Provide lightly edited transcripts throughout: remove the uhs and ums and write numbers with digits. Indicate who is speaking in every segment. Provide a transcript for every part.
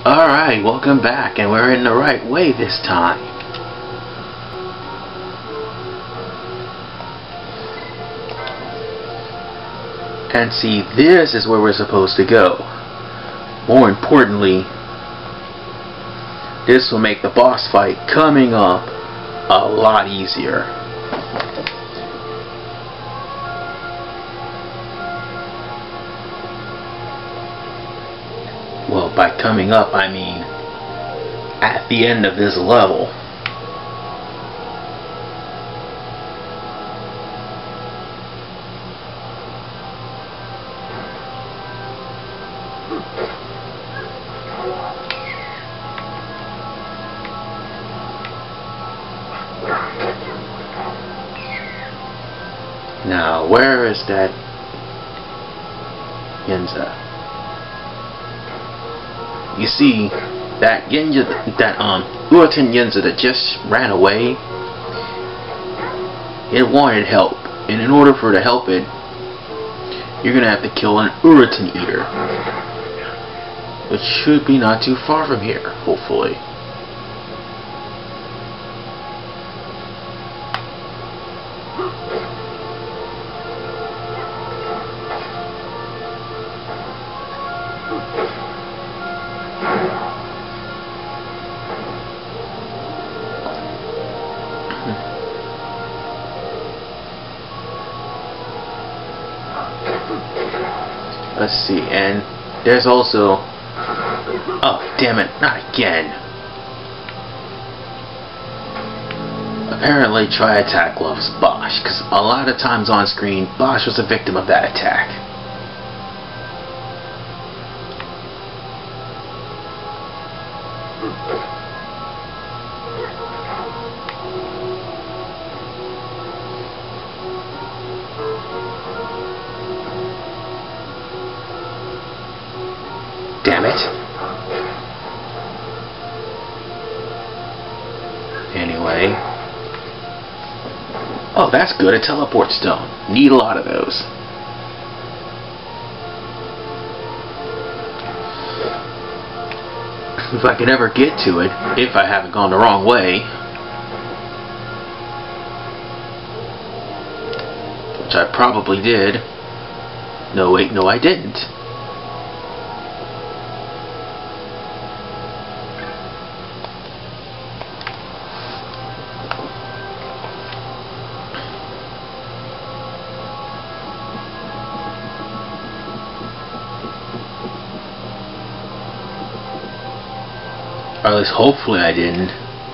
Speaker 1: Alright, welcome back, and we're in the right way this time. And see, this is where we're supposed to go. More importantly, this will make the boss fight coming up a lot easier. Well, by coming up, I mean at the end of this level. Now, where is that Yensa? You see, that Uratan Yensa that just ran away, it wanted help, and in order for it to help it, you're gonna have to kill an Uratan Eater, which should be not too far from here, hopefully. Let's see, and there's also... oh, damn it, not again. Apparently Tri-Attack loves Bosch, because a lot of times on screen, Bosch was a victim of that attack. Damn it. Anyway. Oh, that's good. A teleport stone. Need a lot of those. If I can ever get to it, if I haven't gone the wrong way. Which I probably did. No, wait, no I didn't. Or at least hopefully I didn't.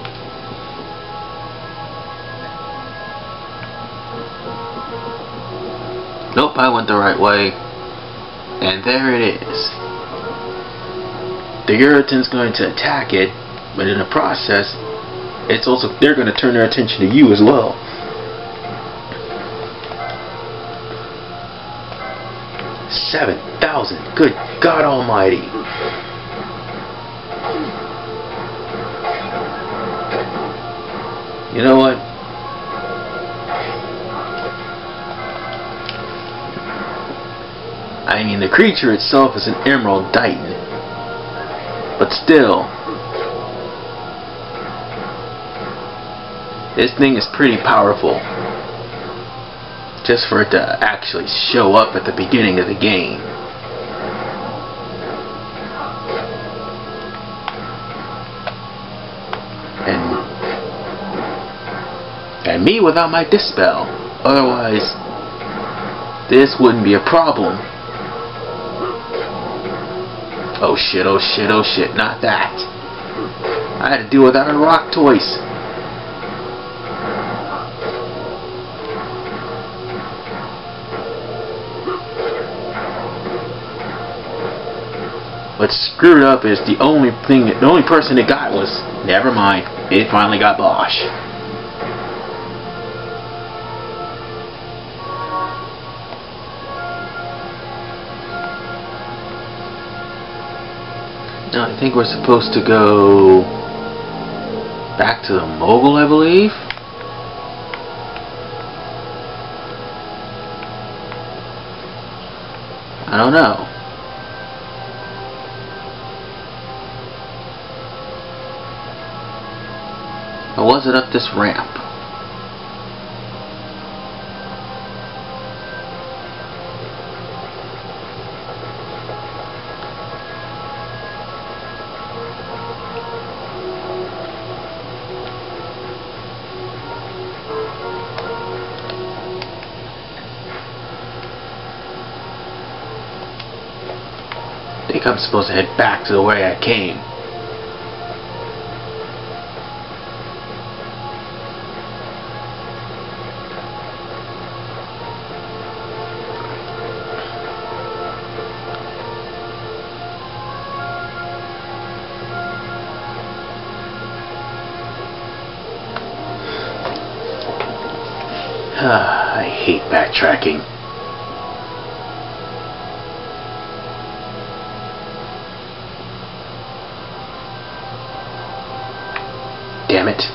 Speaker 1: Nope, I went the right way. And there it is. The Uratan's going to attack it, but in the process, it's also they're going to turn their attention to you as well. $7,000. Good God Almighty. You know what? I mean, the creature itself is an emerald titan, but still, this thing is pretty powerful. Just for it to actually show up at the beginning of the game. And me without my dispel. Otherwise, this wouldn't be a problem. Oh shit, oh shit, oh shit, not that. I had to do without a rock toys. What's screwed up is the only person it got was, never mind, it finally got Bosch. Now I think we're supposed to go back to the Moogle, I believe. I don't know. Or was it up this ramp? I think I'm supposed to head back to the way I came. I hate backtracking. Damn it.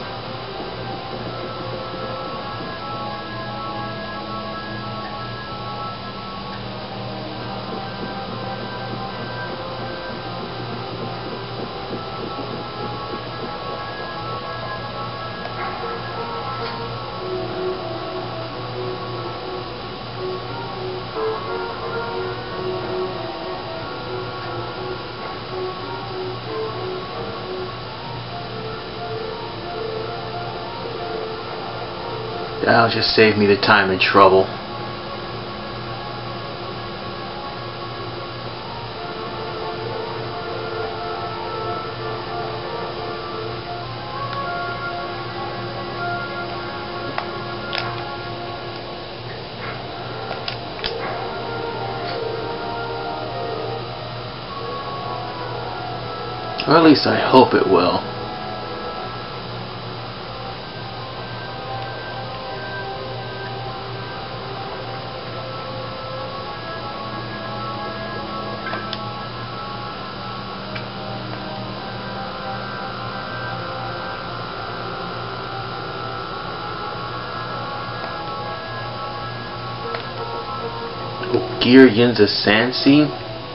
Speaker 1: That'll just save me the time and trouble. Or at least I hope it will. Uratan Yensa.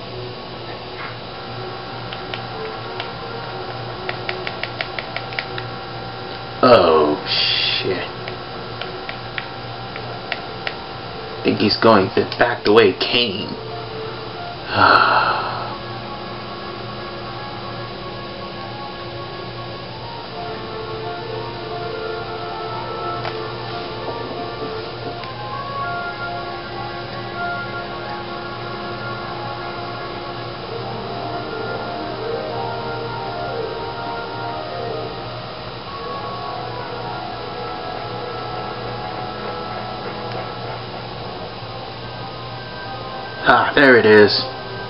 Speaker 1: Oh shit. I think he's going back the way he came. Ah, there it is.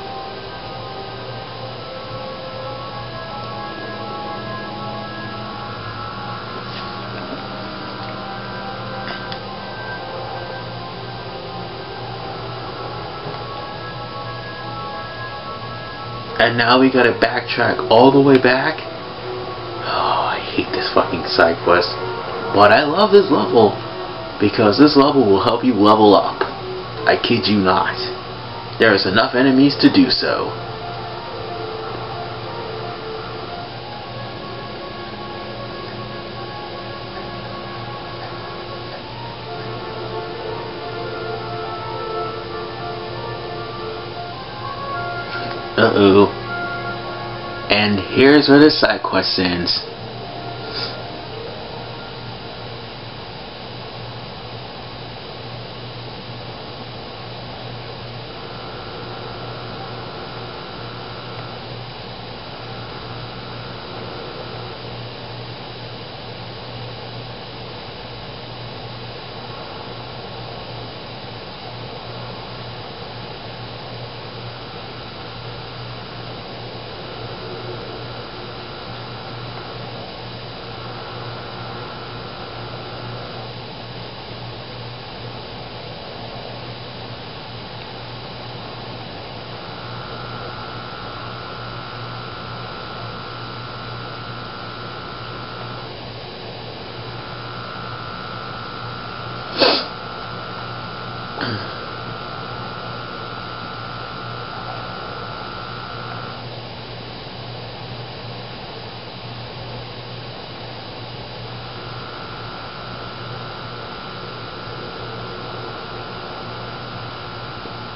Speaker 1: And now we gotta backtrack all the way back? Oh, I hate this fucking side quest. But I love this level, because this level will help you level up. I kid you not. There is enough enemies to do so. Uh-oh. And here's where the side quest ends.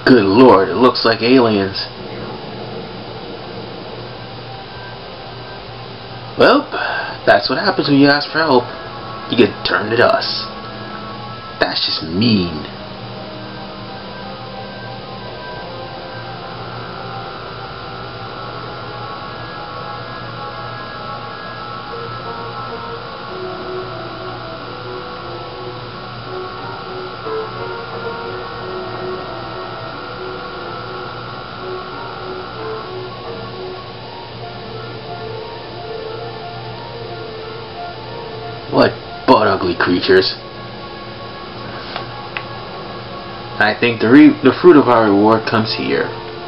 Speaker 1: Good lord, it looks like aliens. Well, that's what happens when you ask for help. You get turned to dust. That's just mean. What butt ugly creatures. I think the fruit of our reward comes here.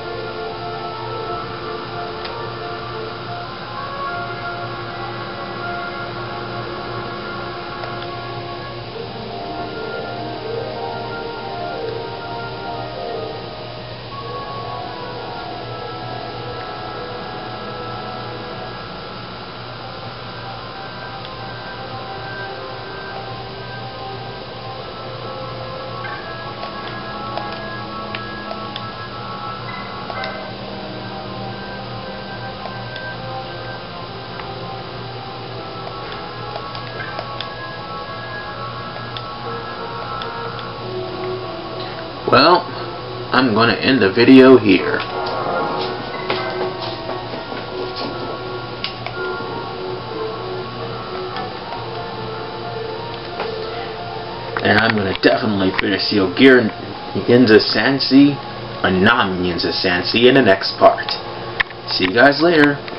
Speaker 1: Well, I'm going to end the video here. And I'm going to definitely finish the Uratan Yensa or non-Yensa in the next part. See you guys later.